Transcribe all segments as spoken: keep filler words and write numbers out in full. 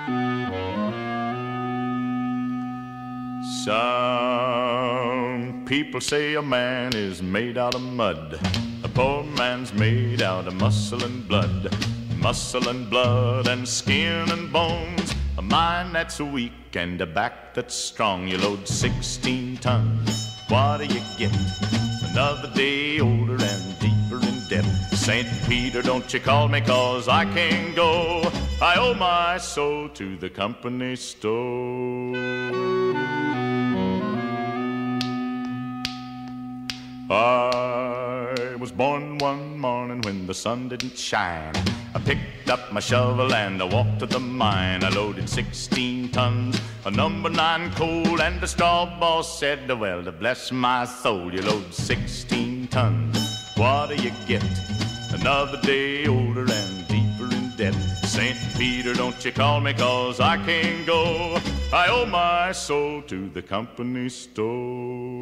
Some people say a man is made out of mud. A poor man's made out of muscle and blood. Muscle and blood and skin and bones. A mind that's weak and a back that's strong. You load sixteen tons, what do you get? Another day older and deeper in debt. Saint Peter, don't you call me, cause I can't go. I owe my soul to the company store. I was born one morning when the sun didn't shine. I picked up my shovel and I walked to the mine. I loaded sixteen tons of number nine coal, and the straw boss said, well, to bless my soul, you load sixteen tons, what do you get? Another day older and deeper in debt. Saint Peter, don't you call me, cause I can't go. I owe my soul to the company store.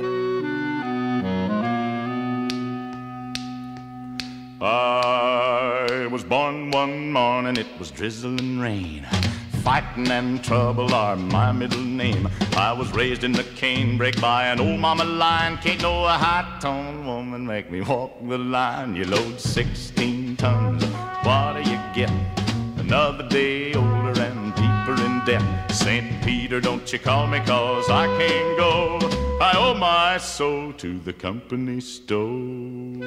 I was born one morning, it was drizzling rain. Fighting and trouble are my middle name. I was raised in the canebrake by an old mama lion. Can't no high-toned woman make me walk the line. You load sixteen tons, what do you get? Another day older and deeper in debt. Saint Peter, don't you call me, cause I can't go. I owe my soul to the company store.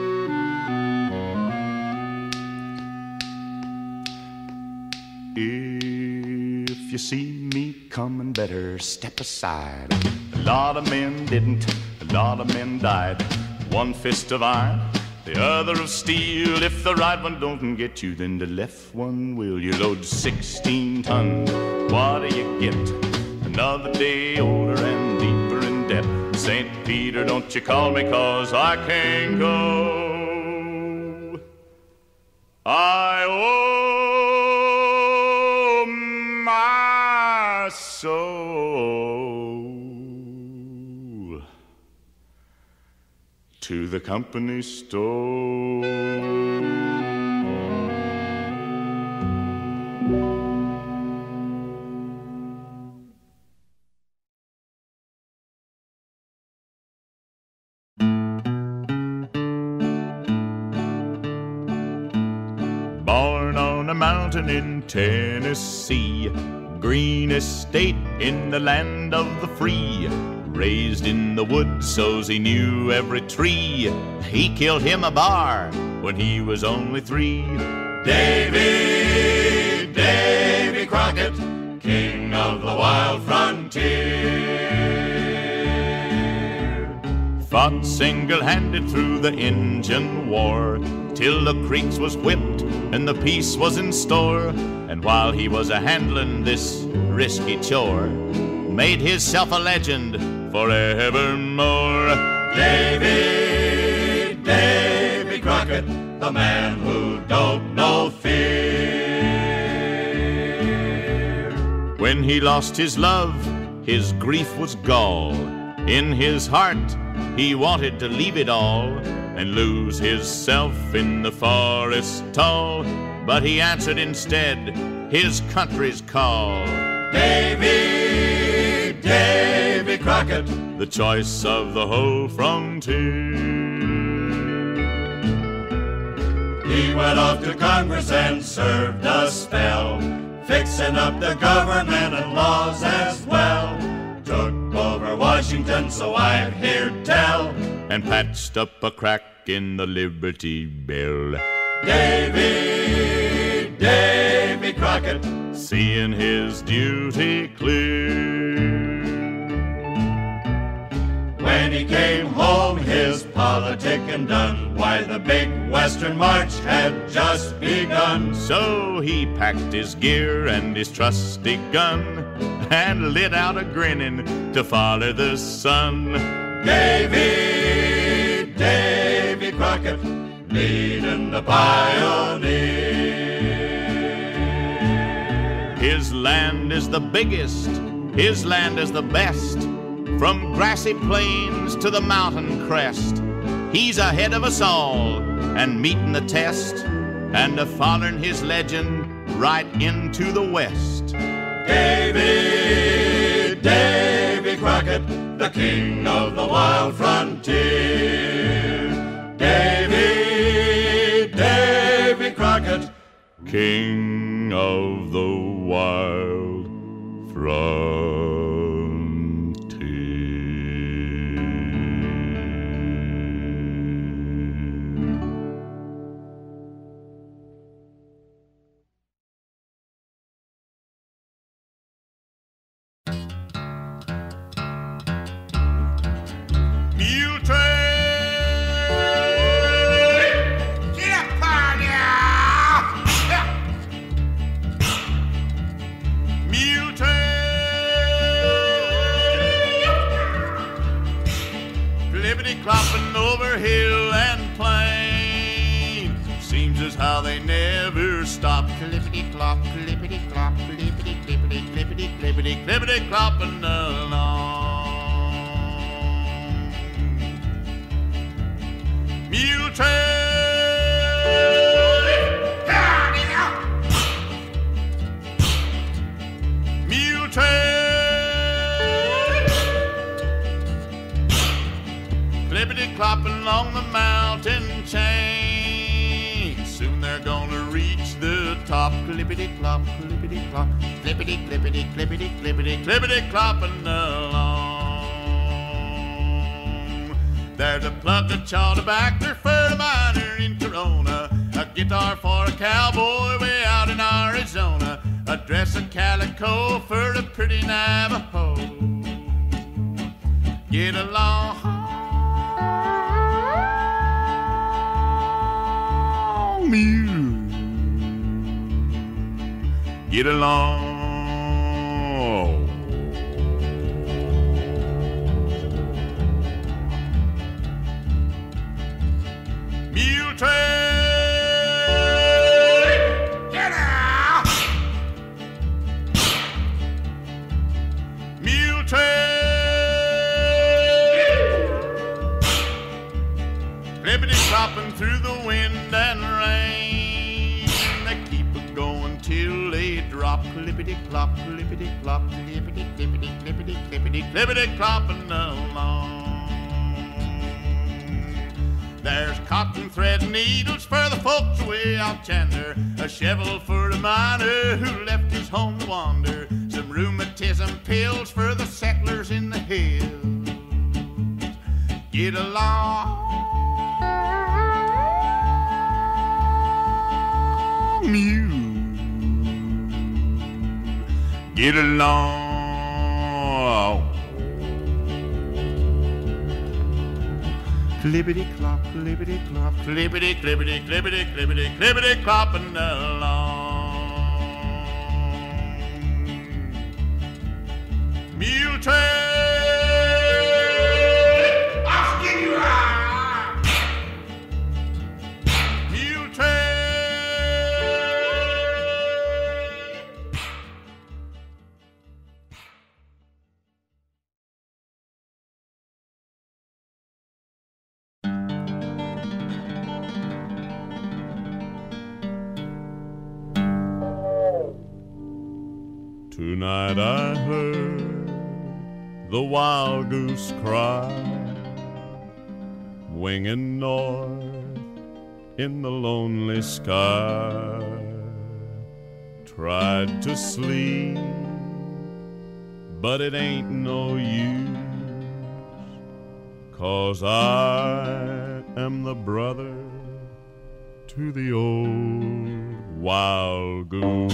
If you see me coming, better step aside. A lot of men didn't, a lot of men died. One fist of iron, the other of steel. If the right one don't get you, then the left one will. You load sixteen tons, what do you get? Another day older and deeper in debt. Saint Peter, don't you call me, cause I can't go. I owe my soul to the company store. Born on a mountain in Tennessee, green estate in the land of the free. Raised in the woods so's he knew every tree. He killed him a bar when he was only three. Davy, Davy Crockett, king of the wild frontier. Fought single-handed through the Injun War, till the Creeks was whipped and the peace was in store. And while he was a-handlin' this risky chore, made himself a legend forevermore. Davy, Davy Crockett, the man who don't know fear. When he lost his love, his grief was gall. In his heart, he wanted to leave it all and lose himself in the forest tall. But he answered instead his country's call. Davy, Davy Crockett, the choice of the whole frontier. He went off to Congress and served a spell, fixing up the government and laws as well. Took over Washington, so I've heard tell, and patched up a crack in the Liberty Bell. Davy, Davy Crockett, seeing his duty clear. When he came home, his politicking done, why, the big Western March had just begun. So he packed his gear and his trusty gun and lit out a grinning to follow the sun. Davy, Davy Crockett, leading the pioneer. His land is the biggest, his land is the best. From grassy plains to the mountain crest, he's ahead of us all and meeting the test. And a following his legend, right into the west. Davy, Davy Crockett, the king of the wild frontier. Davy, Davy Crockett, king of the wild frontier. Mule train! Get up, partner! Mule train! Clippity-clopping over hill and plain. Seems as how they never stop. Clippity-clop, clippity-clop, clippity-clippity, clippity-clippity, clippity-clopping along. Mule train! Mule train! Clippity-clopping along the mountain chain. Soon they're gonna reach the top. Clippity-clop, clippity-clop, clippity-clippity, clippity-clippity, clippity-clopping along. There's a plug of chawder back there for the miner in Corona, a guitar for a cowboy way out in Arizona, a dress of calico for a pretty Navajo. Get along, mule. Get along. Mule train! Get out! Mule train! Clippity-clopping through the wind and rain. They keep it going till they drop. Clippity-clop, clippity-clop, clippity-clippity, clippity-clippity, clippity-clopping along. There's cotton thread and needles for the folks way out yonder, a shovel for the miner who left his home to wander, some rheumatism pills for the settlers in the hills. Get along, mule. Get along. Clippity-clop, clippity-clop, clippity-clippity, clippity-clippity, clippity-clopping along. Mule train! I'll skin you out! Mule train! Tonight I heard the wild goose cry, winging north in the lonely sky. Tried to sleep, but it ain't no use, 'cause I am the brother to the old wild goose.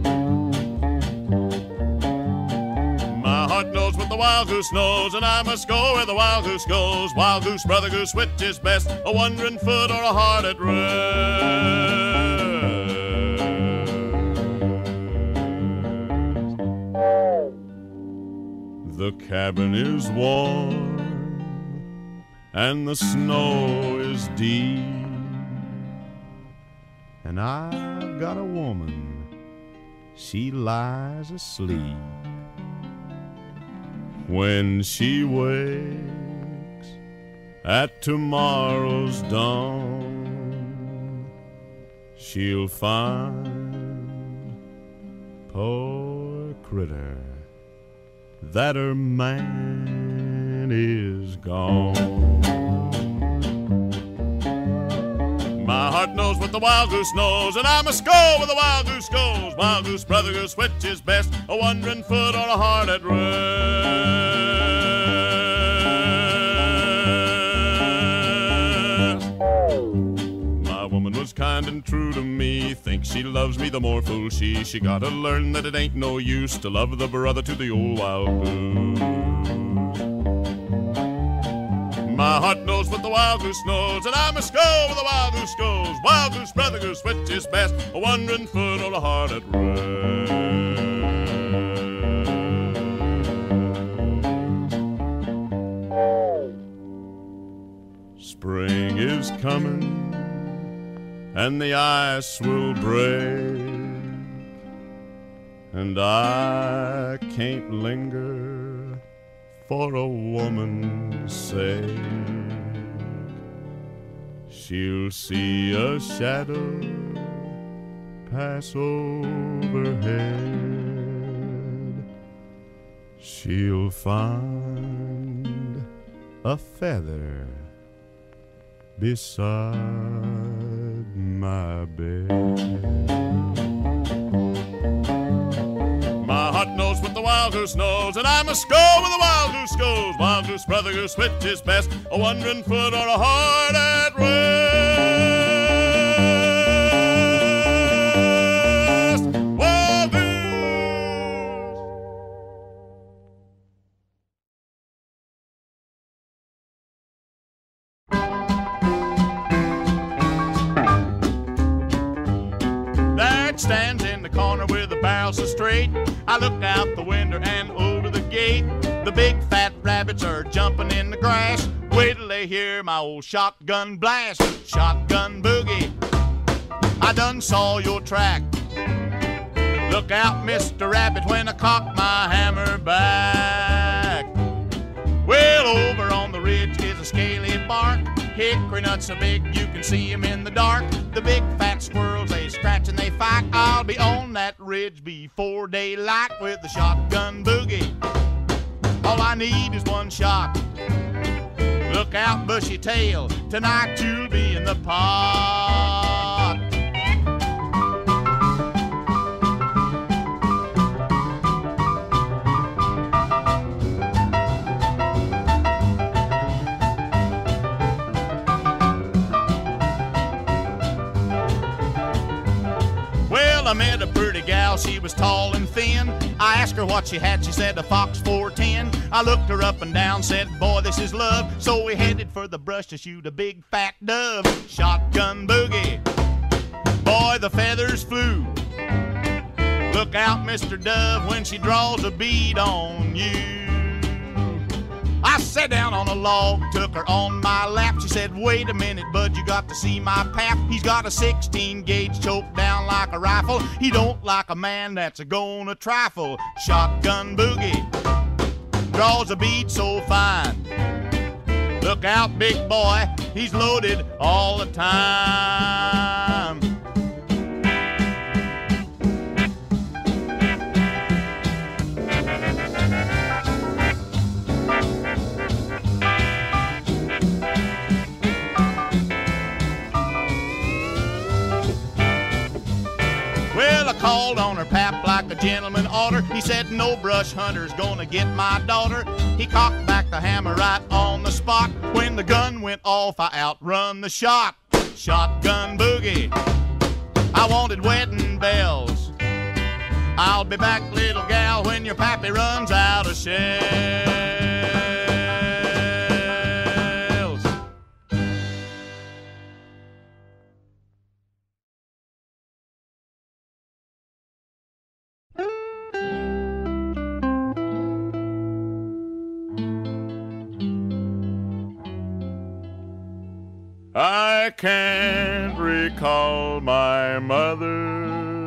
My heart knows what the wild goose knows, and I must go where the wild goose goes. Wild goose, brother goose, which is best, a wandering foot or a heart at rest? The cabin is warm, and the snow is deep, and I've got a woman, she lies asleep. When she wakes at tomorrow's dawn, she'll find poor critter, that her man is gone. My heart knows what the wild goose knows, and I must go where the wild goose goes. Wild goose, brother goose, which is best, a wandering foot or a heart at rest? My woman was kind and true to me, thinks she loves me the more fool she. She gotta learn that it ain't no use to love the brother to the old wild goose. My heart knows what the wild goose knows, and I must go where the wild goose goes. Wild goose, brother goose, which is best, a wandering foot or a heart at rest? Spring is coming, and the ice will break, and I can't linger for a woman's sake. She'll see a shadow pass overhead. She'll find a feather beside my bed. My heart knows what the wild goose knows, and I must go where the wild goose goes. Wild goose, brother goose, which is best, a wandering foot or a heart at rest? Wild goose! There it stands in the corner with the barrels so straight. I look out the window and over the gate. The big fat rabbits are jumping in the grass. Wait till they hear my old shotgun blast. Shotgun boogie, I done saw your track. Look out, Mister Rabbit, when I cock my hammer back. Well, over on the ridge is a scaly bark. Hickory nuts so big you can see 'em in the dark. The big fat squirrels, they scratch and they fight. I'll be on that ridge before daylight with the shotgun boogie. All I need is one shot. Look out, bushy tail, tonight you'll be in the pot. I met a pretty gal, she was tall and thin. I asked her what she had, she said a Fox four ten. I looked her up and down, said, boy, this is love. So we headed for the brush to shoot a big fat dove. Shotgun boogie, boy, the feathers flew. Look out, Mister Dove, when she draws a bead on you. I sat down on a log, took her on my lap. She said, wait a minute, bud, you got to see my pap. He's got a sixteen gauge choked down like a rifle. He don't like a man that's a gonna trifle. Shotgun boogie, draws a bead so fine. Look out, big boy, he's loaded all the time. Well, I called on her pap like a gentleman oughter. He said, no brush hunter's gonna get my daughter. He cocked back the hammer right on the spot. When the gun went off, I outrun the shot. Shotgun boogie, I wanted wedding bells. I'll be back, little gal, when your pappy runs out of shells. I can't recall my mother.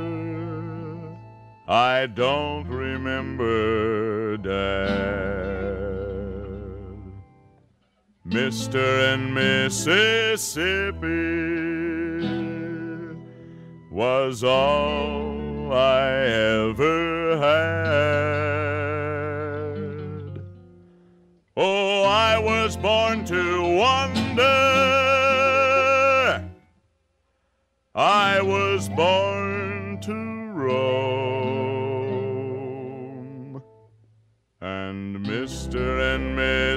I don't remember Dad. Mister and Mississippi was all I ever was born to wonder. I was born to roam. And Mister and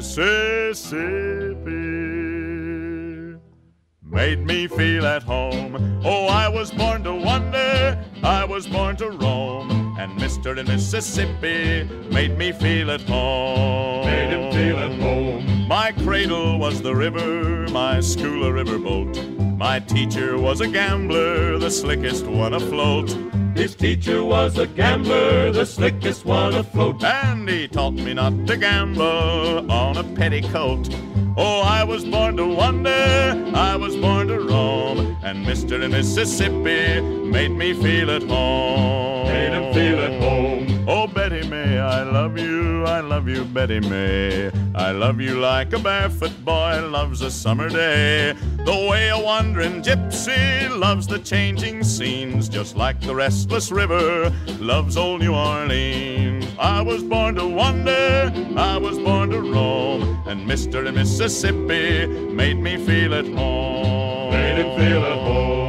Mississippi made me feel at home. Oh, I was born to wonder, I was born to roam. And Mister and Mississippi made me feel at home. Made him feel at home. My cradle was the river, my school a riverboat. My teacher was a gambler, the slickest one afloat. His teacher was a gambler, the slickest one afloat. And he taught me not to gamble on a petticoat. Oh, I was born to wonder, I was born to roam. And Mister and Mississippi made me feel at home. Made him feel at home. Oh, Betty May, I love you, I love you, Betty May. I love you like a barefoot boy loves a summer day. The way a wandering gypsy loves the changing scenes, just like the restless river loves old New Orleans. I was born to wonder, I was born to roam. And Mister and Mississippi made me feel at home. Made him feel at home.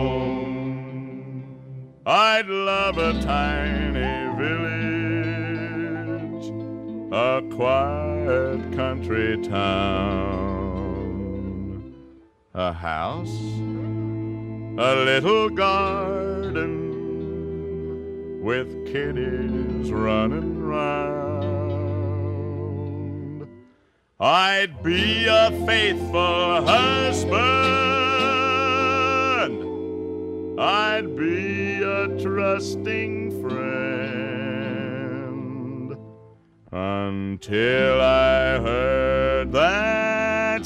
I'd love a tiny village, a quiet country town, a house, a little garden with kitties running round. I'd be a faithful husband, I'd be a trusting friend, until I heard that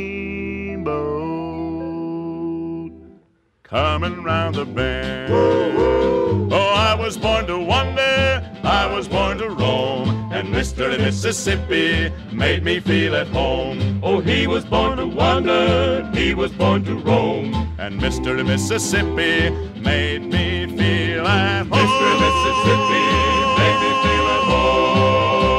steamboat coming round the bend. Oh, I was born to wonder, I was born to roam. And Mister and Mississippi made me feel at home. Oh, he was born to wander, he was born to roam. And Mister and Mississippi made me feel at home. Mister and Mississippi made me feel at home.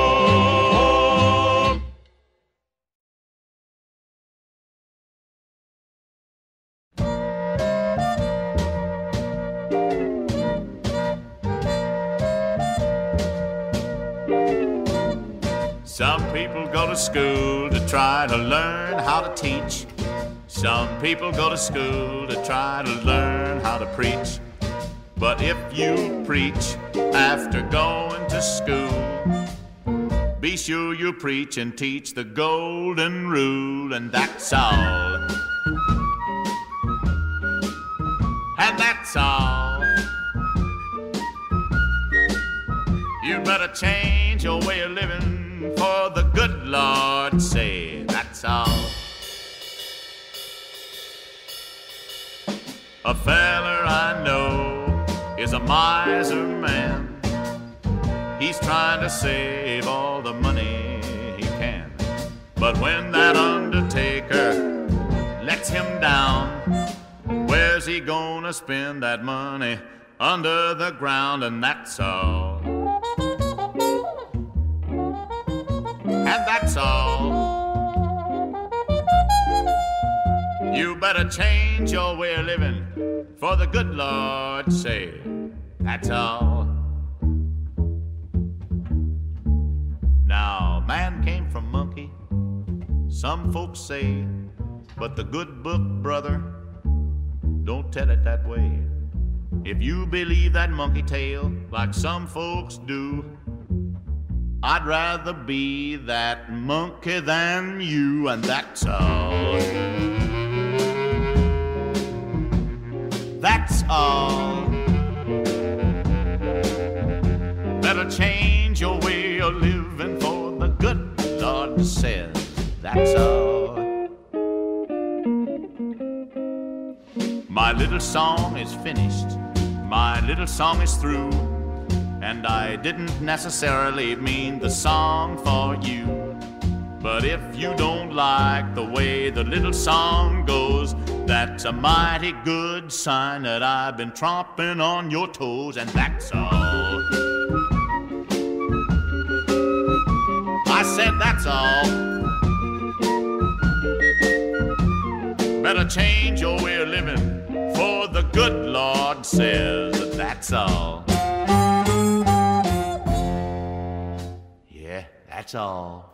Some people go to school to try to learn how to teach. Some people go to school to try to learn how to preach. But if you preach after going to school, be sure you preach and teach the golden rule, and that's all. And that's all. You better change your way of living, for the good Lord say, that's all. A feller I know is a miser man. He's trying to save all the money he can. But when that undertaker lets him down, where's he gonna spend that money? Under the ground, and that's all. And that's all. You better change your way of living, for the good Lord say, that's all. Now, man came from monkey, some folks say, but the good book, brother, don't tell it that way. If you believe that monkey tale like some folks do, I'd rather be that monkey than you, and that's all. That's all. Better change your way of living, for the good Lord says, that's all. My little song is finished, my little song is through, and I didn't necessarily mean the song for you. But if you don't like the way the little song goes, that's a mighty good sign that I've been tromping on your toes, and that's all. I said that's all. Better change your way of living, for the good Lord says that's all. Yeah, that's all.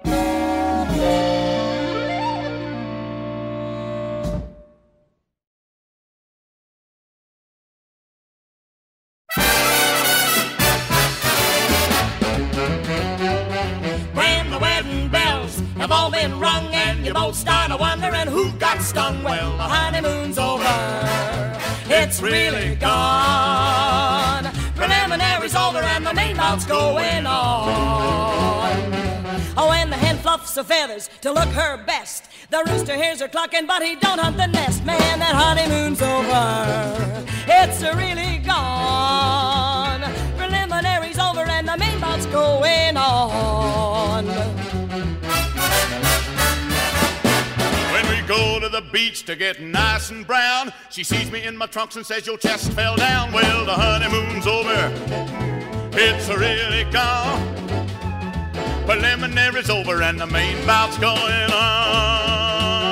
When the wedding bells have all been rung and you both start a wondering who got stung, well, the honeymoon's over. It's really gone. Preliminaries over and the main bout's going on. Oh, when the hen fluffs her feathers to look her best, the rooster hears her clucking, but he don't hunt the nest. Man, that honeymoon's over. It's really gone. Preliminaries over and the main bout's going on. When we go to the beach to get nice and brown, she sees me in my trunks and says your chest fell down. Well, the honeymoon's over. It's really gone. Preliminaries over and the main bout's going on.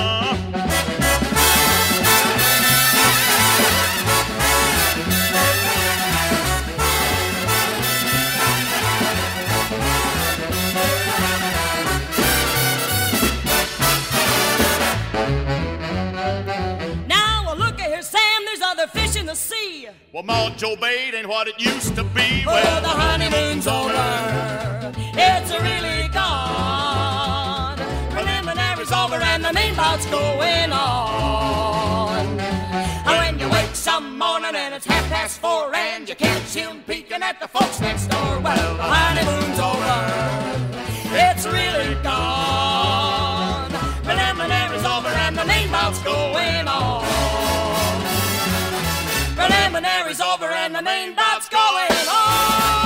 Now, look at here, Sam, there's other fish in the sea. Well, Maud Joe Bait ain't what it used to be. Well, Well, the honeymoon's over. It's really gone. Preliminaries over and the main bout's going on. When you wake some morning and it's half past four and you catch him peeking at the folks next door, well, the honeymoon's over. It's really gone. Preliminaries over and the main bout's going on. Preliminaries over and the main bout's going on.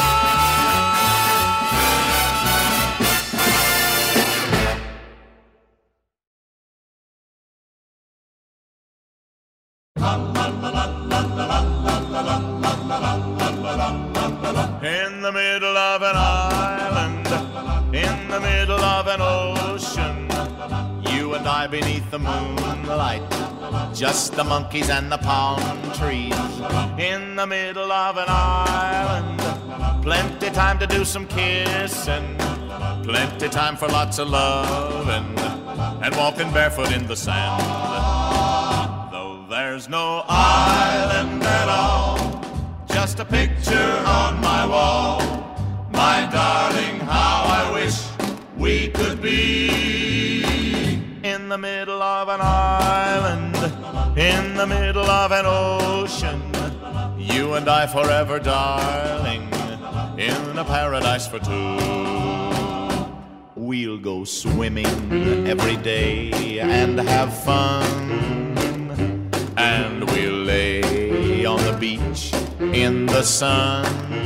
in the middle of an island, in the middle of an ocean, you and I beneath the moonlight, just the monkeys and the palm trees. In the middle of an island, plenty time to do some kissing, plenty time for lots of loving, and walking barefoot in the sand. Though there's no island at all, just a picture on my wall. My darling, how I wish we could be in the middle of an island, in the middle of an ocean, you and I forever, darling, in a paradise for two. We'll go swimming every day and have fun, and we'll lay on the beach in the sun.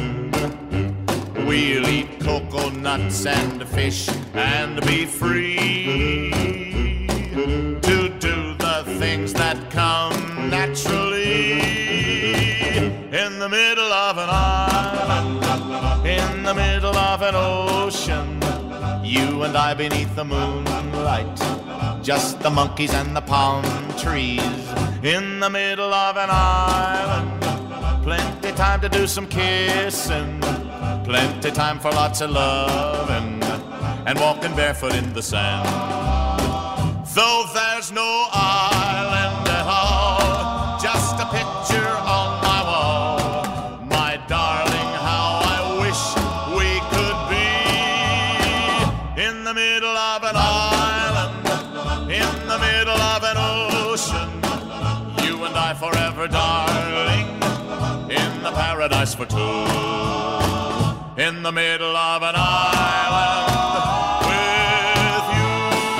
We'll eat coconuts and fish and be free to do the things that come naturally. In the middle of an island, in the middle of an ocean, you and I beneath the moonlight, just the monkeys and the palm trees. In the middle of an island, plenty time to do some kissing, plenty time for lots of loving, and walking barefoot in the sand. Though there's no island at all, just a picture on my wall. My darling, how I wish we could be in the middle of an island, in the middle of an ocean, you and I forever, darling, in the paradise for two. In the middle of an island with you.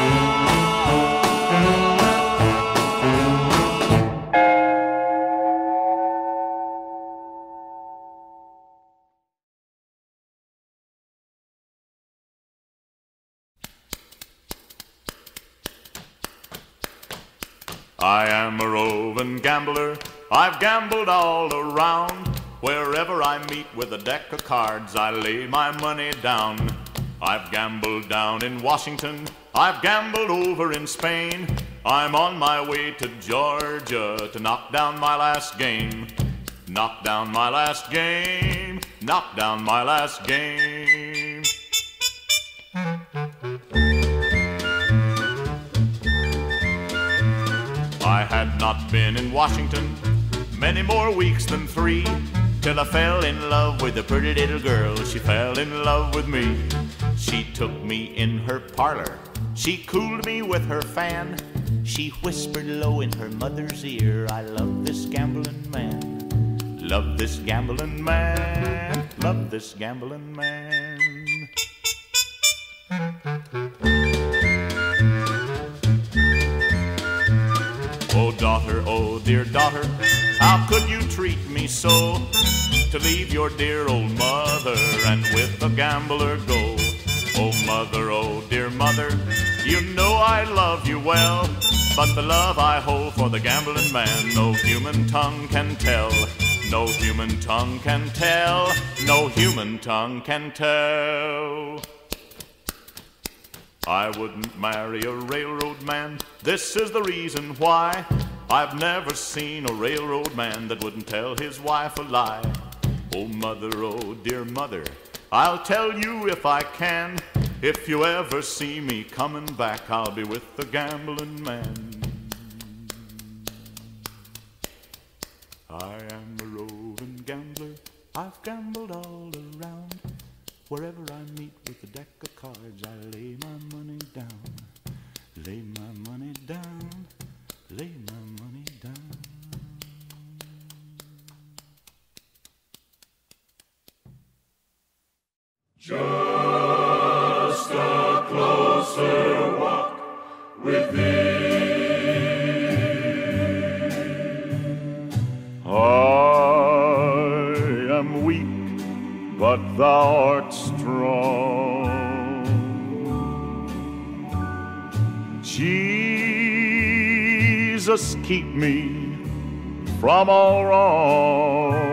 I am a roving gambler, I've gambled all around. Wherever I meet with a deck of cards, I lay my money down. I've gambled down in Washington, I've gambled over in Spain. I'm on my way to Georgia to knock down my last game. Knock down my last game. Knock down my last game. I had not been in Washington many more weeks than three till I fell in love with a pretty little girl. She fell in love with me. She took me in her parlor. She cooled me with her fan. She whispered low in her mother's ear, I love this gambling man. Love this gambling man. Love this gambling man. Oh daughter, oh dear daughter, how could you treat me so? To leave your dear old mother and with a gambler go. Oh mother, oh dear mother, you know I love you well, but the love I hold for the gambling man, no human tongue can tell. No human tongue can tell. No human tongue can tell. I wouldn't marry a railroad man. This is the reason why. I've never seen a railroad man that wouldn't tell his wife a lie. Oh mother, oh dear mother, I'll tell you if I can. If you ever see me coming back, I'll be with the gambling man. I am a roving gambler. I've gambled all around. Wherever I meet with a deck of cards, I lay my money down. Lay my money down. Lay my money down. Just a closer walk with thee. I am weak, but thou art strong. Jesus, keep me from all wrong.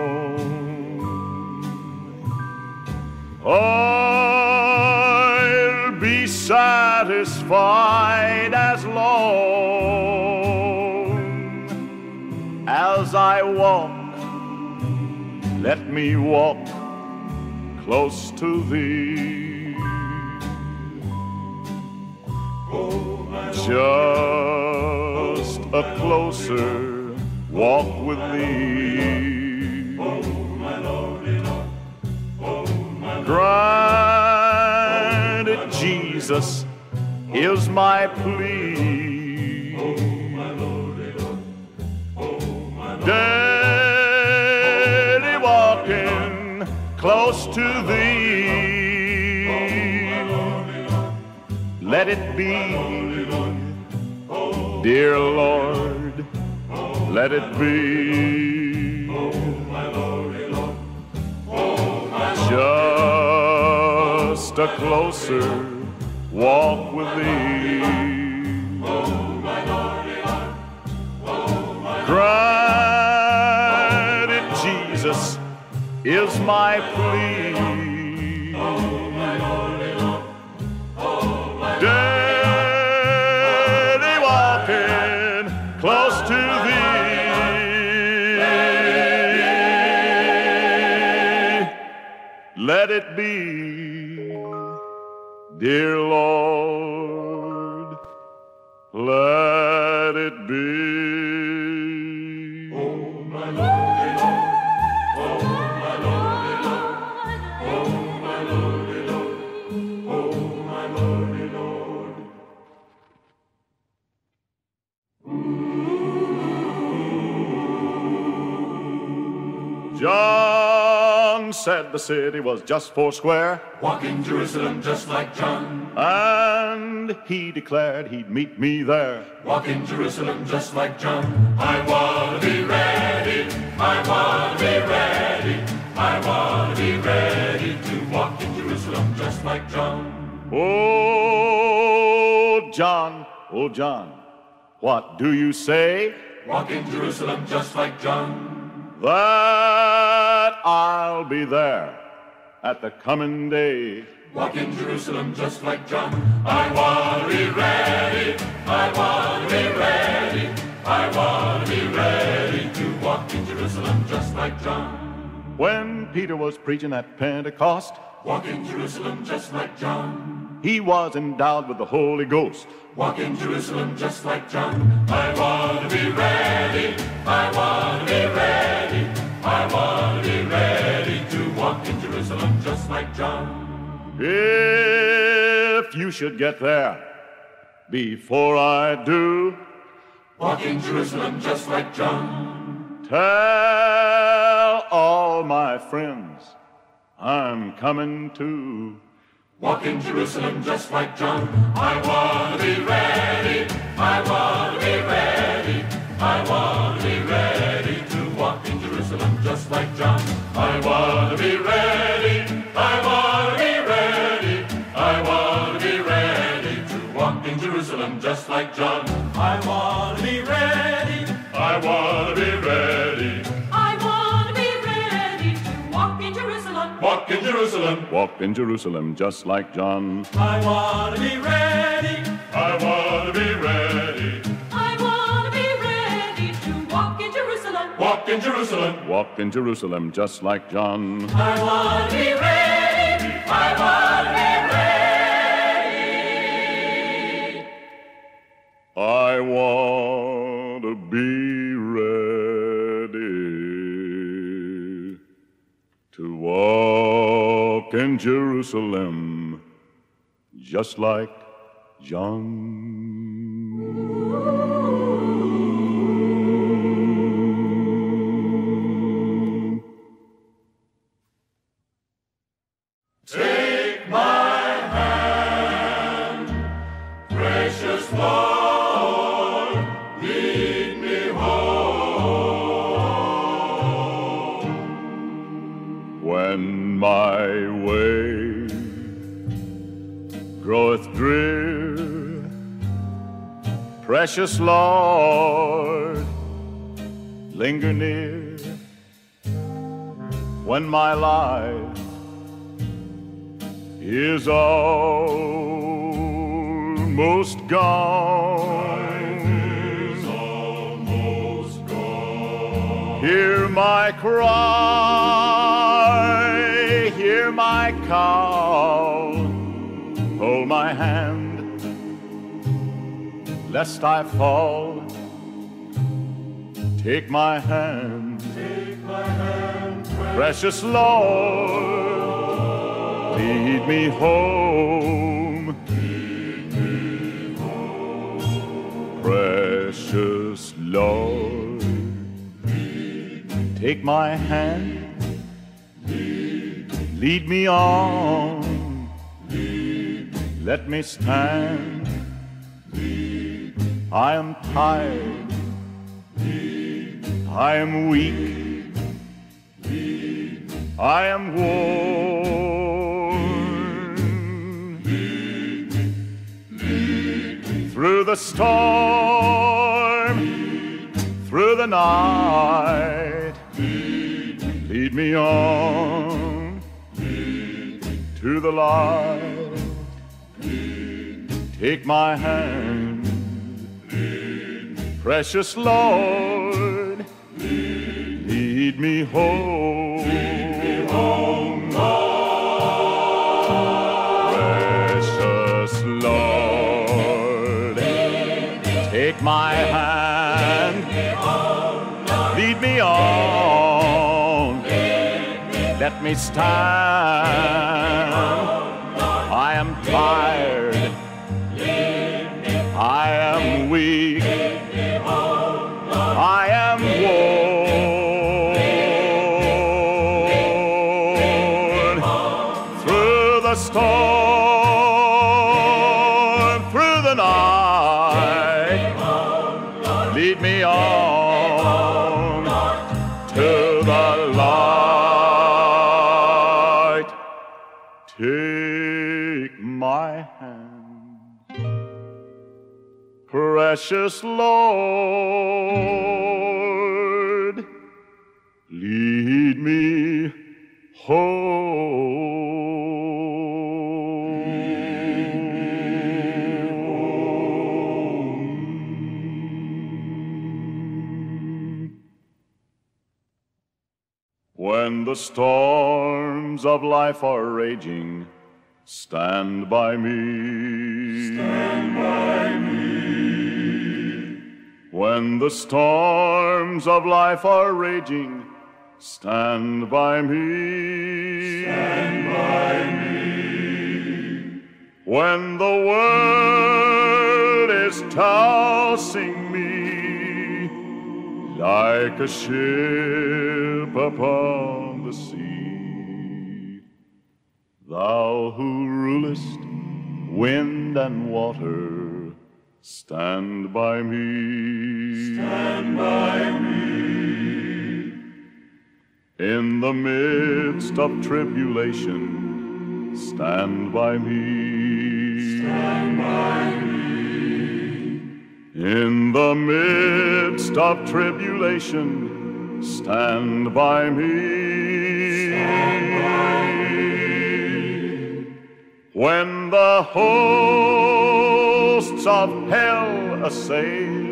I'll be satisfied as long as I walk. Let me walk close to thee. Oh, my Just a closer walk with thee. Oh, my Lordy, Lord. Oh, my Lord. Grant it, Jesus, is my plea. Oh, my Lordy, Lord. Oh, my Lord. Daily walking close to thee. Let it be, dear Lord, let it be. Just a closer walk with thee. Grant it, Jesus, is my plea. Daily walking close to thee. Let it be, dear Lord, let it be. Oh, my Lordy, Lord. Oh, my Lordy, Lord. Oh, my Lordy, Lord. Oh, my Lordy, Lord. John said the city was just four square, Walking Jerusalem just like John. and he declared he'd meet me there. Walking Jerusalem just like John. I want to be ready. I want to be ready. I want to be ready to walk in Jerusalem just like John. Oh, John, oh, John, what do you say? Walk in Jerusalem just like John. That I'll be there at the coming day. Walk in Jerusalem just like John. I want to be ready. I want to be ready. I want to be ready to walk in Jerusalem just like John. When Peter was preaching at Pentecost, walk in Jerusalem just like John. He was endowed with the Holy Ghost. Walk in Jerusalem just like John. I want to be ready. I want to be ready. I want to be ready to walk in Jerusalem just like John. If you should get there before I do, walk in Jerusalem just like John. Tell all my friends I'm coming too. Walk in Jerusalem just like John. I want to be ready. I want to be ready. I want to be ready to walk in Jerusalem just like John. I want to be ready. I want to be ready. I want to be ready to walk in Jerusalem just like John. I want to be ready. I want to be ready. I want to be ready to walk in Jerusalem. Walk in Jerusalem. Walk in Jerusalem just like John. I want to be ready. I want to be ready. I want to be ready to walk in Jerusalem. Walk in Jerusalem. Walk in Jerusalem just like John. I want to be ready. I want to be ready. I want to be ready to walk in Jerusalem just like John. Take my hand, precious Lord, lead me home. When my way groweth drear, precious Lord, linger near. When my life is almost gone, Is almost gone. hear my cry, hear my call, hold my hand, lest I fall. Take my hand, Take my hand, precious Lord, lead me home. lead me home. Precious Lord, take my hand, lead me on, let me stand. I am tired, I am weak, I am worn. Through the storm, through the night, lead me on to the light. Take my hand, precious Lord, lead me home. Home, Lord. Precious Lord, take my hand, lead me on, let me stand. I am tired, I am weak, I am worn. Through the storm, through the night, lead me on to the light. Take my hand, precious Lord, lead me home. the storms of life are raging, stand by me. Stand by me. When the storms of life are raging, stand by me. Stand by me. When the world is tossing me like a ship upon the sea, thou who rulest wind and water, stand by me. Stand by me. In the midst of tribulation, stand by me. Stand by me. In the midst of tribulation, stand by me. Stand by me. When the hosts of hell assail,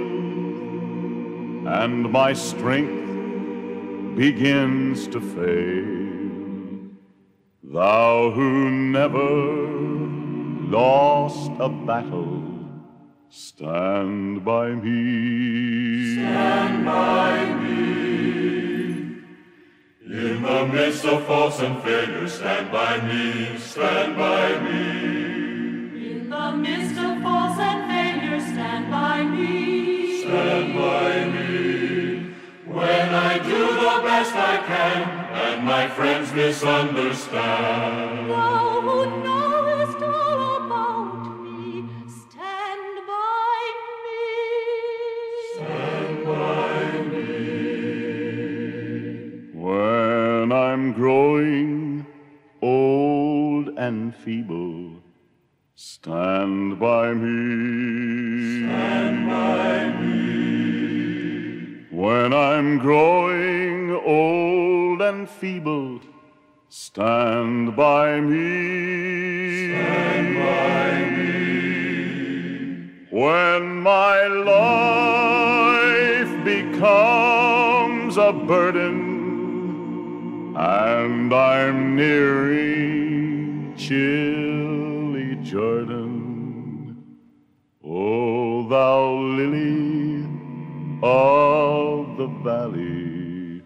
and my strength begins to fail, thou who never lost a battle, stand by me. Stand by me. In the midst of faults and failure, stand by me, stand by me. In the midst of faults and failure, stand by me. Stand by me. When I do the best I can, and my friends misunderstand. Thou who knowest all about me, stand by me. Stand by me. When I'm growing old and feeble, stand by me. Stand by me. When I'm growing old and feeble, stand by me. Stand by me. When my life becomes a burden, and I'm nearing chilly Jordan, O thou lily of the valley,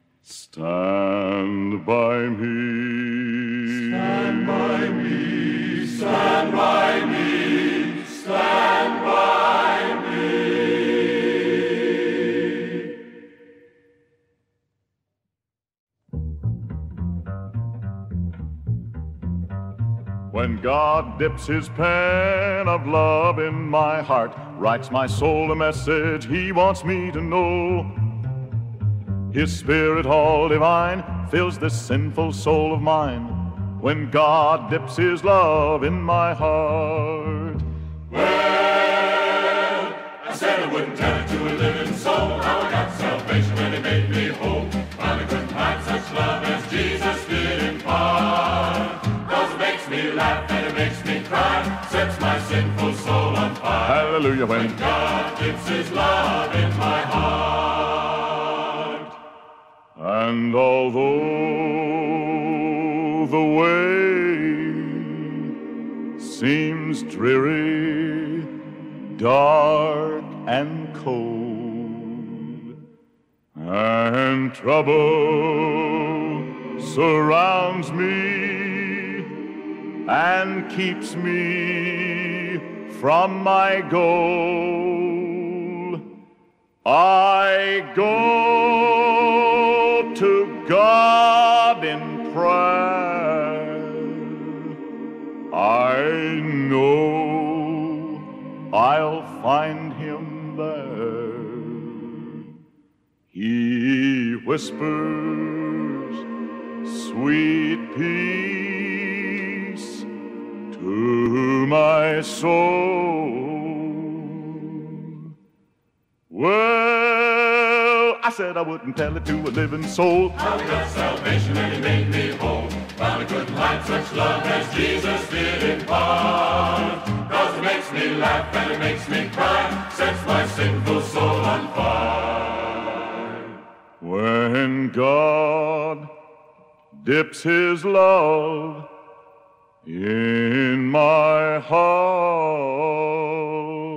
stand by me. Stand by me, stand by me, stand by me. When God dips his pen of love in my heart, writes my soul a message he wants me to know, his spirit all divine fills this sinful soul of mine. When God dips his love in my heart. Well, I said I wouldn't tell it to a living soul, how I got salvation when he made me whole. Finally couldn't find such love as Jesus did impart. Cause it makes me laugh and it makes me cry, sets my sinful soul on fire. Hallelujah. When, when God dips his love in my heart. And although the way seems dreary, dark and cold, and trouble surrounds me and keeps me from my goal, I go to God in prayer. I know I'll find him there. He whispers sweet peace to my soul. Well, I said I wouldn't tell it to a living soul. How we got salvation and he made me whole. Found I couldn't find such love as Jesus did impart. Cause it makes me laugh and it makes me cry, sets my sinful soul on fire. When God dips his love in my heart.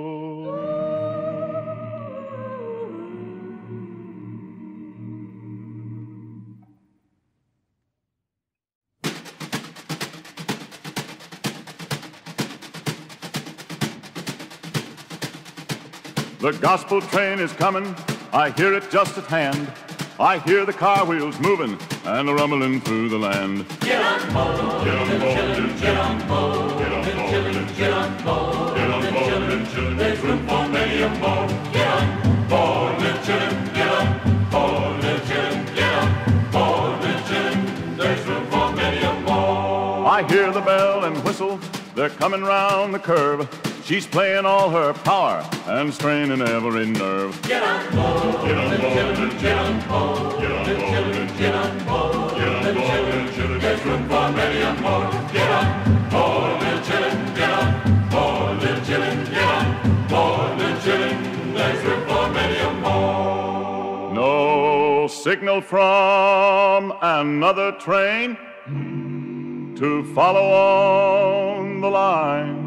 The gospel train is coming, I hear it just at hand. I hear the car wheels moving and rumbling through the land. Get on board, get on board, get on board, get on board, get on board, get on board, there's room for many a more. Get on board, little children, get on board, little children, get on board, little children, there's room for many a more. I hear the bell and whistle, they're coming round the curve. She's playing all her power and straining every nerve. Get on board, get on board, get on board, get on board, get on board, get on board, there's room for many a more. Get on board, little children, get on board, little children, get on board, little children, there's room for many a more. No signal from another train to follow on the line.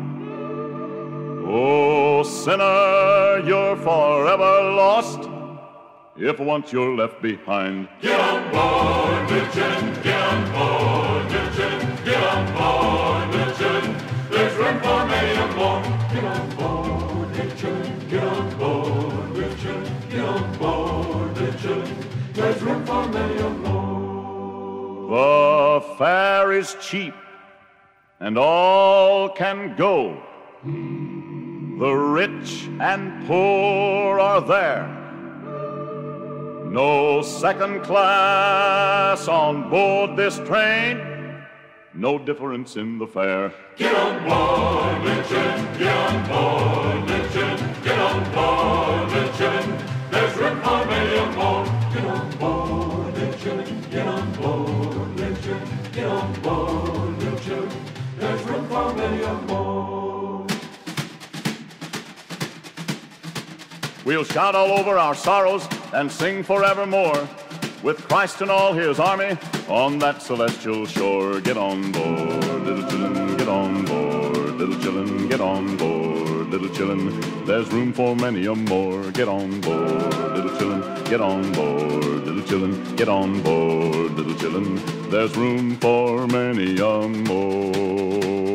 Oh, sinner, you're forever lost if once you're left behind. Get on board, little children, get on board, little children, get on board, little children, there's room for many a more. Get on board, little children, get on board, little children, get on board, little children, there's room for many a more. The fare is cheap and all can go. The rich and poor are there. No second class on board this train. No difference in the fare. Get on board, little children, get on board, little children, get on board, little children, there's room for many a more. Get on board, little children, get on board, little children, get on board, little children, there's room for many a more. We'll shout all over our sorrows and sing forevermore with Christ and all his army on that celestial shore. Get on board, little children, get on board, little children, get on board, little children, there's room for many a more. Get on board, little children, get on board, little children, get on board, little children, there's room for many a more.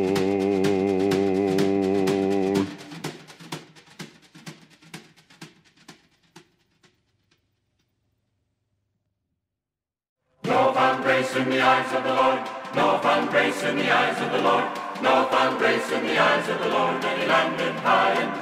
In the eyes of the Lord, no found grace in the eyes of the Lord, no found grace in the eyes of the Lord, and he landed high and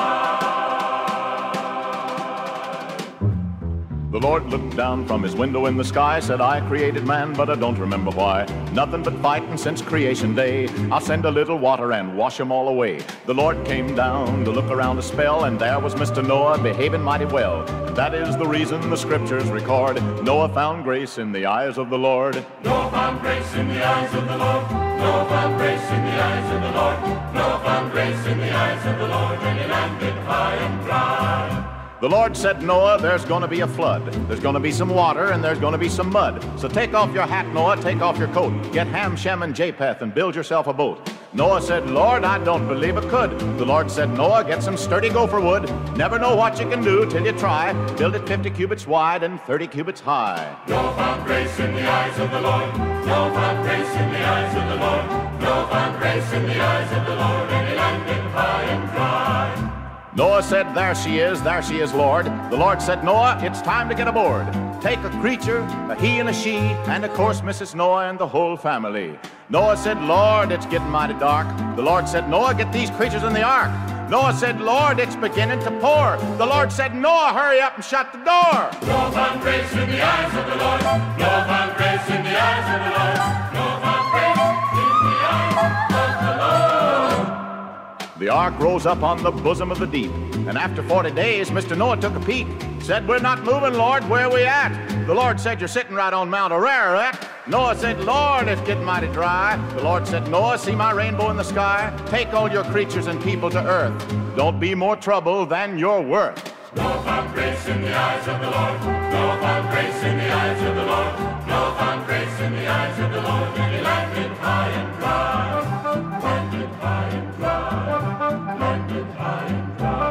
dry. The Lord looked down from his window in the sky, said, I created man, but I don't remember why. Nothing but fighting since creation day. I'll send a little water and wash them all away. The Lord came down to look around a spell, and there was Mister Noah behaving mighty well. That is the reason the scriptures record Noah found grace in the eyes of the Lord. Noah found grace in the eyes of the Lord. Noah found grace in the eyes of the Lord. Noah found grace in the eyes of the Lord, and he landed high and dry. The Lord said, Noah, there's going to be a flood. There's going to be some water and there's going to be some mud. So take off your hat, Noah, take off your coat. Get Ham, Shem, and Japheth and build yourself a boat. Noah said, Lord, I don't believe it could. The Lord said, Noah, get some sturdy gopher wood. Never know what you can do till you try. Build it fifty cubits wide and thirty cubits high. Noah found grace in the eyes of the Lord. Noah found grace in the eyes of the Lord. Noah found grace in the eyes of the Lord, and he landed high and dry. Noah said, there she is, there she is, Lord. The Lord said, Noah, it's time to get aboard. Take a creature, a he and a she, and of course Missus Noah and the whole family. Noah said, Lord, it's getting mighty dark. The Lord said, Noah, get these creatures in the ark. Noah said, Lord, it's beginning to pour. The Lord said, Noah, hurry up and shut the door. Noah found grace in the eyes of the Lord. Noah found grace in the eyes of the Lord. Noah found grace in the eyes of the Lord. The ark rose up on the bosom of the deep, and after forty days, Mister Noah took a peek. Said, we're not moving, Lord, where are we at? The Lord said, you're sitting right on Mount Ararat. Noah said, Lord, it's getting mighty dry. The Lord said, Noah, see my rainbow in the sky? Take all your creatures and people to earth. Don't be more trouble than you're worth. Noah found grace in the eyes of the Lord. Noah found grace in the eyes of the Lord. Noah found grace in the eyes of the Lord. And he landed high and dry. Landed high and dry. Landed high and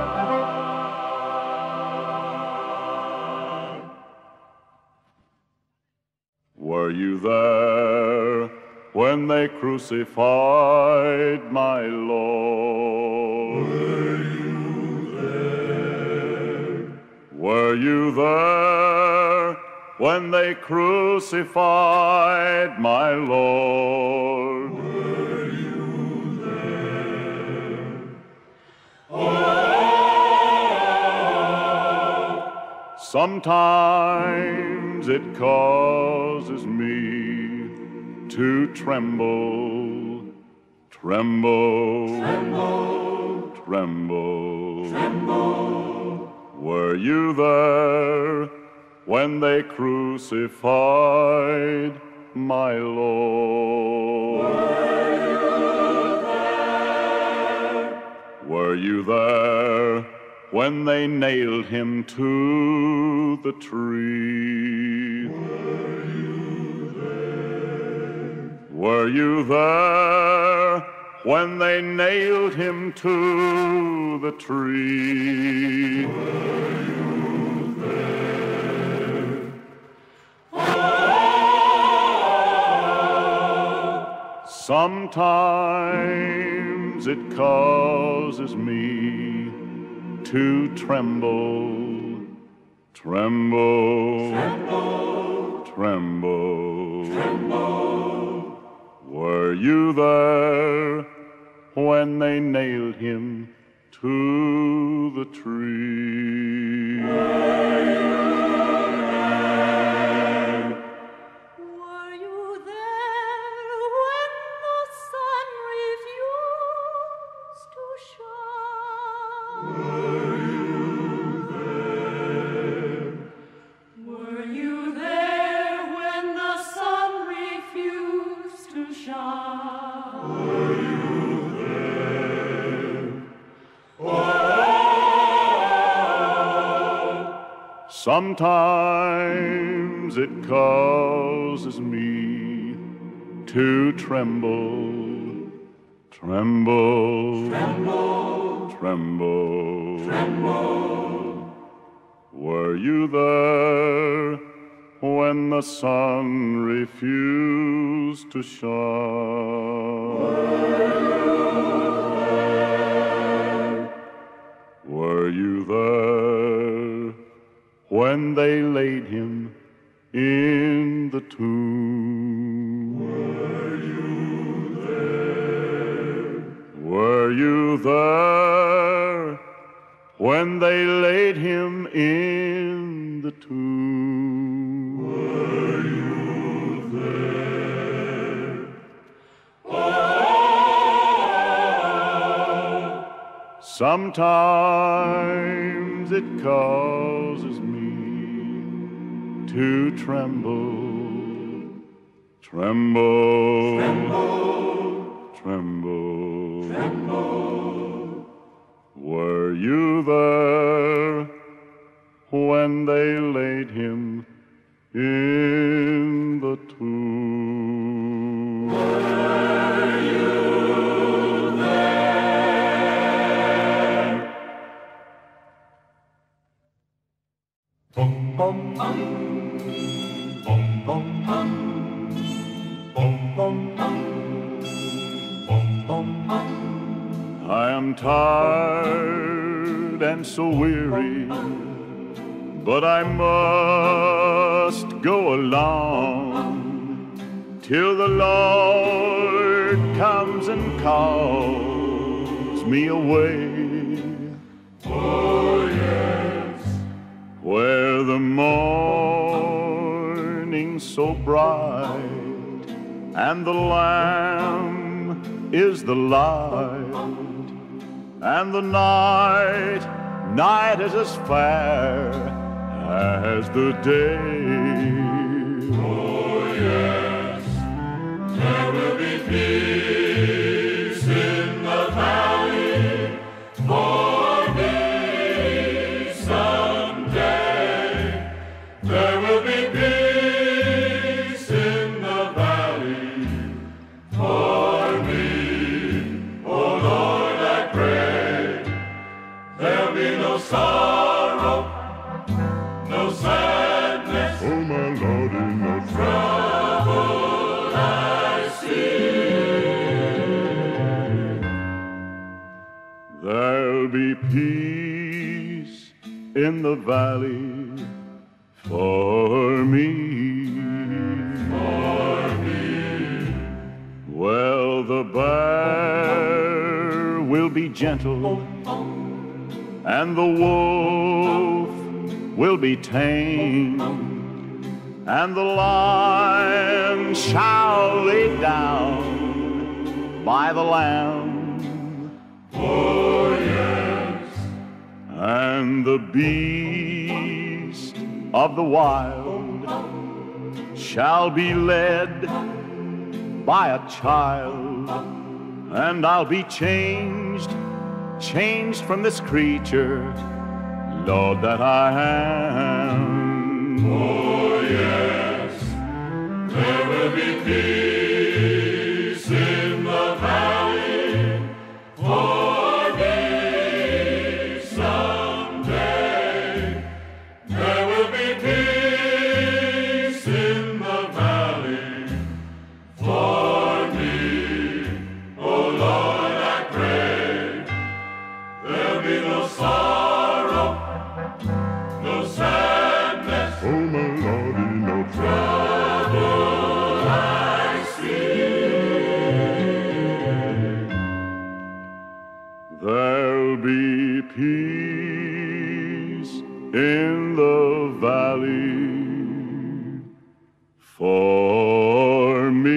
dry. Were you there when they crucified my Lord? Were you there? Were you there when they crucified my Lord? Were you there? Oh! Sometimes it causes me to tremble, tremble, Tremble, tremble. tremble. Were you there when they crucified my Lord? Were you there when they nailed him to the tree? Were you there when they nailed him to the tree? Were you there? Oh! Sometimes it causes me to tremble, tremble, Tremble, tremble. tremble. Were you there when they nailed him to the tree? Were you there? Were you there when the sun refused to shine? Were you there? Were you there when the sun refused to shine? Were you there? Oh! Sometimes it causes me to tremble, tremble, Tremble, tremble. tremble. Were you there when the sun refused to shine? Were you there when they laid him in the tomb? Were you there? Were you there when they laid him in the tomb? Were you there? Oh! Sometimes it causes me to tremble, tremble, Tremble, tremble. tremble. Were you there when they laid him in the tomb? Were you there? Bum, bum, bum. Bum, bum, bum. Bum, bum, bum. Bum, bum, bum. I am tired and so weary, but I must go along till the Lord comes and calls me away. Oh, yes. Where the morning's so bright and the Lamb is the light, and the night, night is as fair as the day. Oh, yes. There will be peace in the valley for me. in the valley for me. For me. Well, the bear will be gentle, and the wolf will be tame, and the lion shall lay down by the lamb. Oh, yes. And the beast of the wild shall be led by a child, and I'll be changed, changed from this creature, Lord, that I am. Oh, yes, there will be peace in the valley for me someday. There will be peace in the valley for me. Oh, Lord, I pray there'll be no sorrow, no sadness, Oh, my Lordy, no trouble I see. There'll be peace in the valley for me.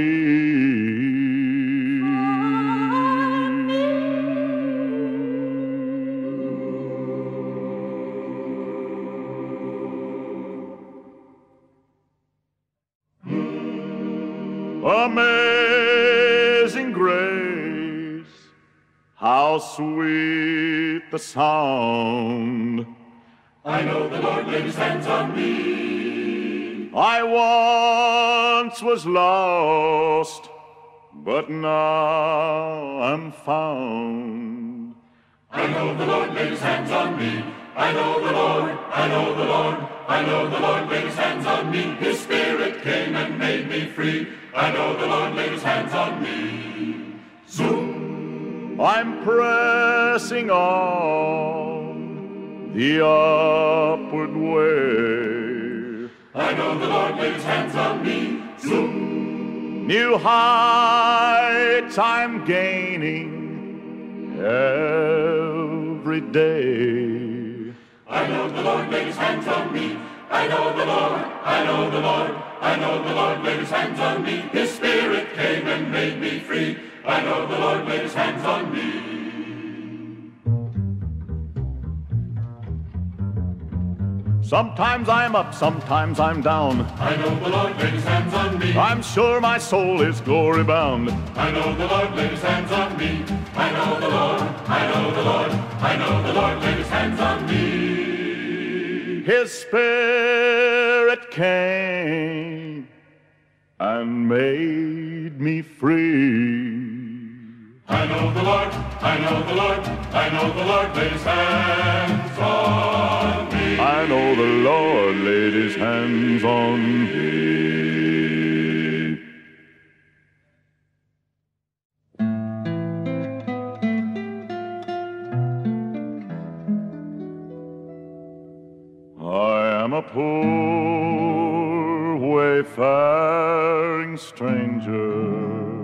Amazing grace, how sweet the sound. I know the Lord laid his hands on me. I once was lost, but now I'm found. I know the Lord laid his hands on me. I know the Lord, I know the Lord, I know the Lord laid his hands on me. His Spirit came and made me free. I know the Lord laid his hands on me. Zoom! I'm pressing on the upward way. I know the Lord laid his hands on me. Zoom! New heights I'm gaining every day. I know the Lord laid his hands on me. I know the Lord, I know the Lord, I know the Lord laid his hands on me. His Spirit came and made me free. I know the Lord laid his hands on me. Sometimes I'm up, sometimes I'm down. I know the Lord laid his hands on me. I'm sure my soul is glory bound. I know the Lord laid his hands on me. I know the Lord, I know the Lord, I know the Lord laid his hands on me. His Spirit came and made me free. I know the Lord, I know the Lord, I know the Lord laid his hands on me. I know the Lord laid his hands on me. I am a poor wayfaring stranger,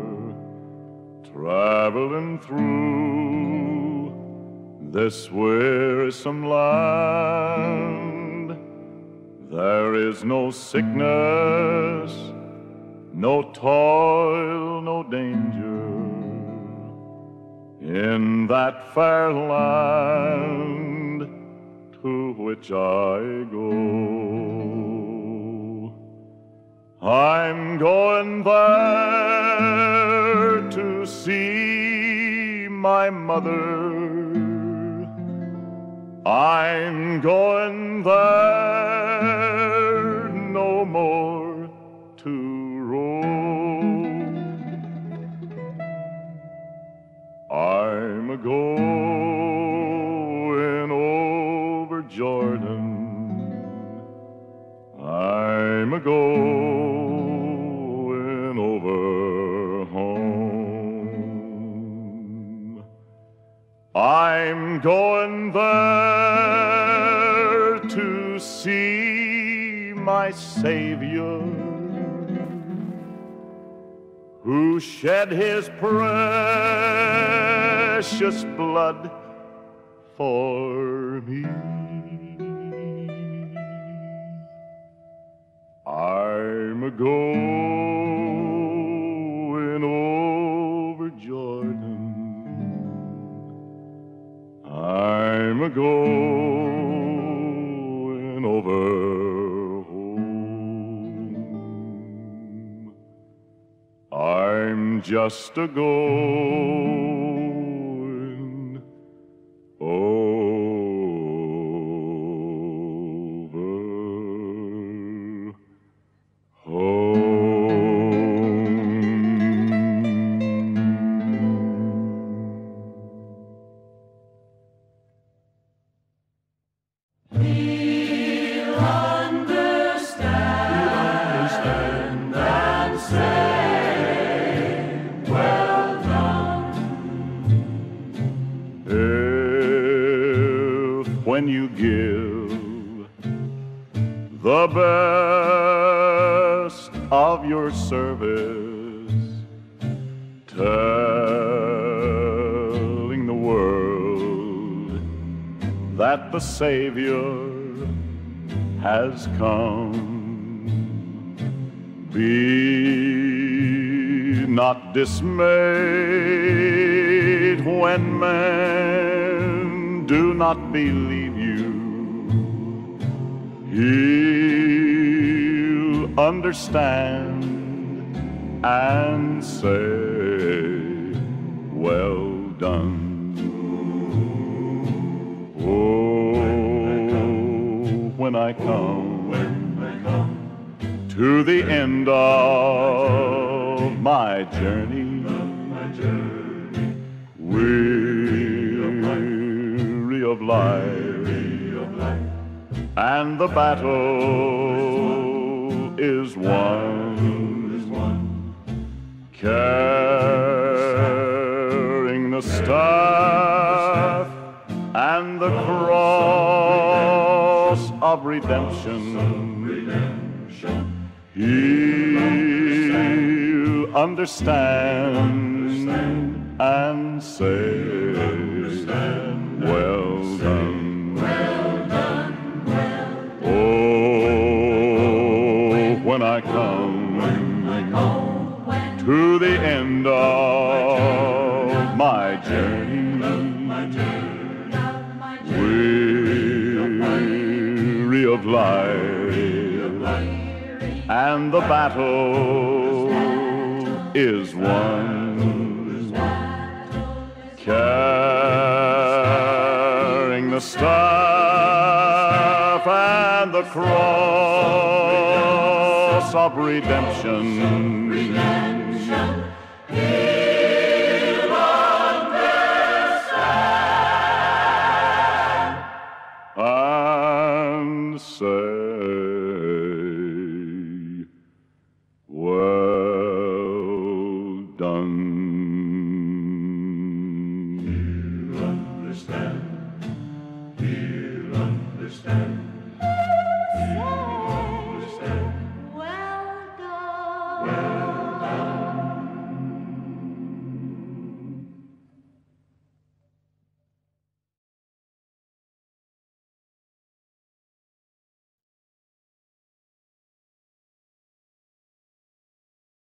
traveling through this wearisome land. There is no sickness, no toil, no danger in that fair land to which I go. I'm going there to see my mother. I'm going there no more to roam. I'm a-going over Jordan. I'm a-going over home. I'm going there Savior, who shed his precious blood for me. I'm a-going over Jordan, I'm a-going over home. I'm just a-going over when you give the best of your service, telling the world that the Savior has come. Be not dismayed when men do not believe you. He'll understand and say, well done. Oh, when I come, when I come to the end of my journey, weary of life, and the battle is won, carrying the staff and the cross of redemption. He'll understand and say, well done. Oh, when I come to the end of my journey, weary of life, and the battle is won, carrying the staff and the cross of redemption. He'll understand and say, well done. He'll understand, he'll understand.